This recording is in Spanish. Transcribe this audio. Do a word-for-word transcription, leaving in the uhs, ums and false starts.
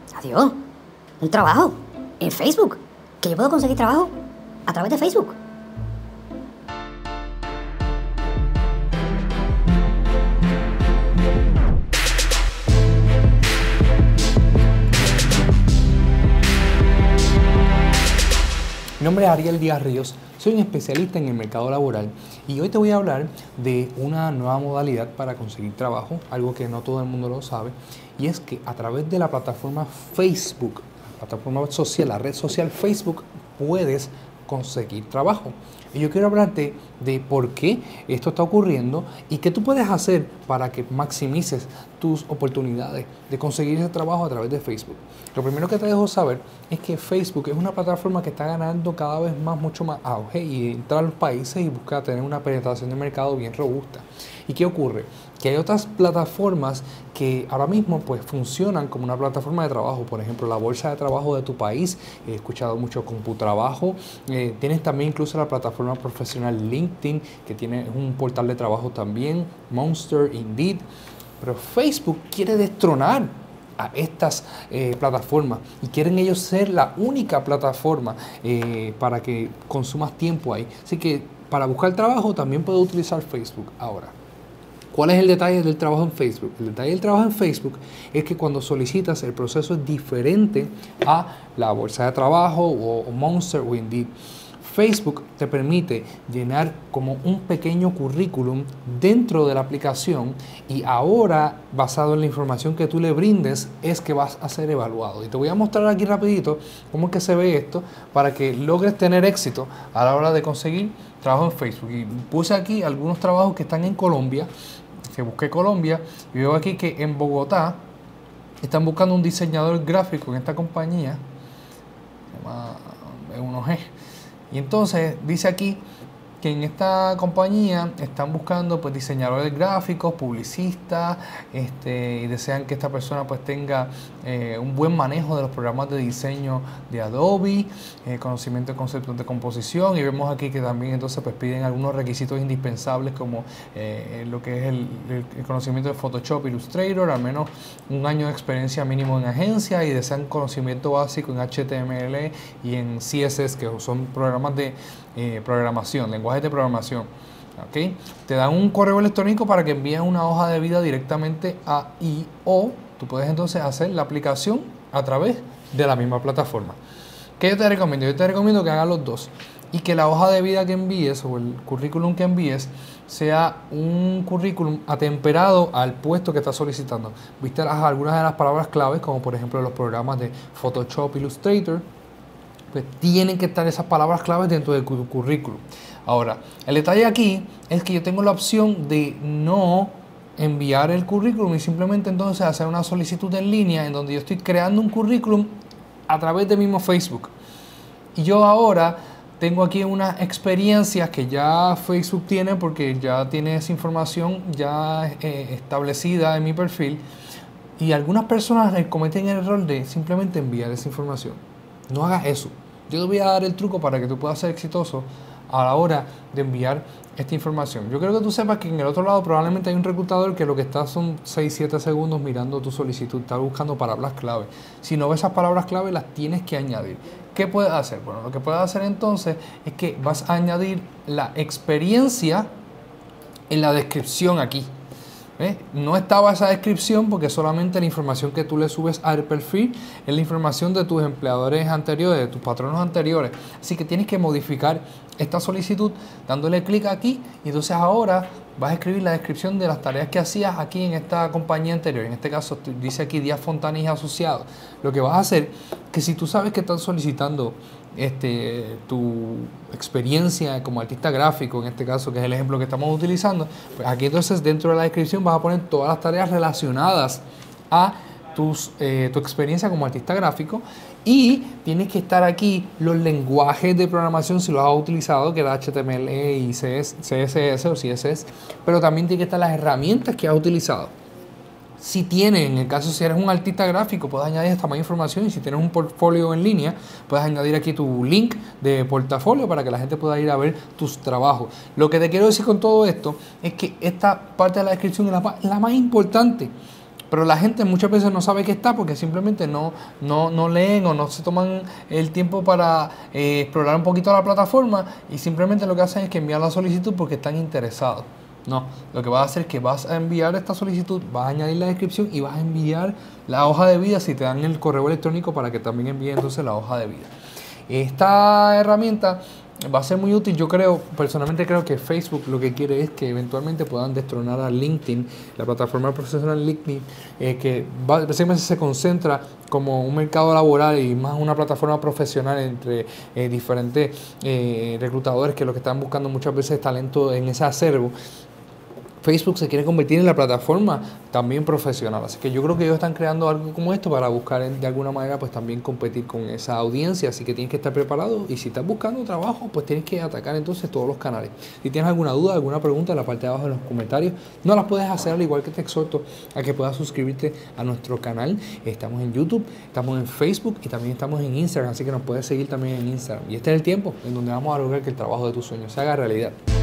Adiós. Un trabajo. En Facebook. Que yo puedo conseguir trabajo a través de Facebook. Mi nombre es Ariel Díaz Ríos, soy un especialista en el mercado laboral y hoy te voy a hablar de una nueva modalidad para conseguir trabajo, algo que no todo el mundo lo sabe, y es que a través de la plataforma Facebook, la plataforma social, la red social Facebook, puedes conseguir trabajo. Y yo quiero hablarte de por qué esto está ocurriendo y qué tú puedes hacer para que maximices tus oportunidades de conseguir ese trabajo a través de Facebook. Lo primero que te dejo saber es que Facebook es una plataforma que está ganando cada vez más, mucho más auge y entra a los países y busca tener una penetración de mercado bien robusta. ¿Y qué ocurre? Que hay otras plataformas que ahora mismo pues funcionan como una plataforma de trabajo. Por ejemplo, la bolsa de trabajo de tu país. He escuchado mucho CompuTrabajo. Eh, tienes también incluso la plataforma profesional LinkedIn, que tiene un portal de trabajo también. Monster, Indeed. Pero Facebook quiere destronar a estas eh, plataformas y quieren ellos ser la única plataforma eh, para que consumas tiempo ahí. Así que para buscar trabajo también puedes utilizar Facebook ahora. ¿Cuál es el detalle del trabajo en Facebook? El detalle del trabajo en Facebook es que cuando solicitas el proceso es diferente a la bolsa de trabajo o, o Monster o Indeed. Facebook te permite llenar como un pequeño currículum dentro de la aplicación y ahora, basado en la información que tú le brindes, es que vas a ser evaluado. Y te voy a mostrar aquí rapidito cómo es que se ve esto para que logres tener éxito a la hora de conseguir trabajo en Facebook. Y puse aquí algunos trabajos que están en Colombia, que busqué Colombia y veo aquí que en Bogotá están buscando un diseñador gráfico en esta compañía, se llama B uno G. Y entonces dice aquí que en esta compañía están buscando pues diseñadores gráficos, publicistas, este, y desean que esta persona pues tenga eh, un buen manejo de los programas de diseño de Adobe, eh, conocimiento de conceptos de composición, y vemos aquí que también entonces pues piden algunos requisitos indispensables como eh, lo que es el, el conocimiento de Photoshop, Illustrator, al menos un año de experiencia mínimo en agencia, y desean conocimiento básico en H T M L y en C S S, que son programas de eh, programación, lenguajes de programación. ¿Okay? Te dan un correo electrónico para que envíes una hoja de vida directamente a I O. Tú puedes entonces hacer la aplicación a través de la misma plataforma. ¿Qué yo te recomiendo? Yo te recomiendo que hagas los dos y que la hoja de vida que envíes o el currículum que envíes sea un currículum atemperado al puesto que estás solicitando. Viste las, algunas de las palabras claves, como por ejemplo los programas de Photoshop, Illustrator, pues tienen que estar esas palabras claves dentro del currículum. Ahora, el detalle aquí es que yo tengo la opción de no enviar el currículum y simplemente entonces hacer una solicitud en línea en donde yo estoy creando un currículum a través de mismo Facebook. Y yo ahora tengo aquí unas experiencias que ya Facebook tiene porque ya tiene esa información ya eh, establecida en mi perfil, y algunas personas cometen el error de simplemente enviar esa información. No hagas eso. Yo te voy a dar el truco para que tú puedas ser exitoso a la hora de enviar esta información. Yo creo que tú sepas que en el otro lado probablemente hay un reclutador que lo que está son seis a siete segundos mirando tu solicitud, está buscando palabras clave. Si no ves esas palabras clave, las tienes que añadir. ¿Qué puedes hacer? Bueno, lo que puedes hacer entonces es que vas a añadir la experiencia en la descripción aquí. ¿Eh? No estaba esa descripción porque solamente la información que tú le subes al perfil es la información de tus empleadores anteriores, de tus patronos anteriores. Así que tienes que modificar esta solicitud dándole clic aquí, y entonces ahora vas a escribir la descripción de las tareas que hacías aquí en esta compañía anterior. En este caso dice aquí Díaz Fontana y Asociados. Lo que vas a hacer que si tú sabes que están solicitando Este, tu experiencia como artista gráfico, en este caso que es el ejemplo que estamos utilizando, pues aquí entonces dentro de la descripción vas a poner todas las tareas relacionadas a tus, eh, tu experiencia como artista gráfico, y tienes que estar aquí los lenguajes de programación si los has utilizado, que era H T M L y C S S o C S S, pero también tiene que estar las herramientas que has utilizado. Si tienes, en el caso si eres un artista gráfico, puedes añadir esta más información, y si tienes un portfolio en línea, puedes añadir aquí tu link de portafolio para que la gente pueda ir a ver tus trabajos. Lo que te quiero decir con todo esto es que esta parte de la descripción es la, la más importante. pero la gente muchas veces no sabe que está porque simplemente no, no, no leen o no se toman el tiempo para eh, explorar un poquito la plataforma y simplemente lo que hacen es que envían la solicitud porque están interesados. No, lo que vas a hacer es que vas a enviar esta solicitud, vas a añadir la descripción y vas a enviar la hoja de vida si te dan el correo electrónico para que también envíe entonces la hoja de vida. Esta herramienta va a ser muy útil. Yo creo, personalmente creo que Facebook lo que quiere es que eventualmente puedan destronar a LinkedIn, la plataforma profesional LinkedIn, eh, que básicamente se concentra como un mercado laboral y más una plataforma profesional entre eh, diferentes eh, reclutadores que lo que están buscando muchas veces es talento en ese acervo. Facebook se quiere convertir en la plataforma también profesional, así que yo creo que ellos están creando algo como esto para buscar de alguna manera pues también competir con esa audiencia, así que tienes que estar preparado y si estás buscando trabajo pues tienes que atacar entonces todos los canales. Si tienes alguna duda, alguna pregunta en la parte de abajo de los comentarios, no las puedes hacer, al igual que te exhorto a que puedas suscribirte a nuestro canal. Estamos en YouTube, estamos en Facebook y también estamos en Instagram, así que nos puedes seguir también en Instagram y este es el tiempo en donde vamos a lograr que el trabajo de tus sueños se haga realidad.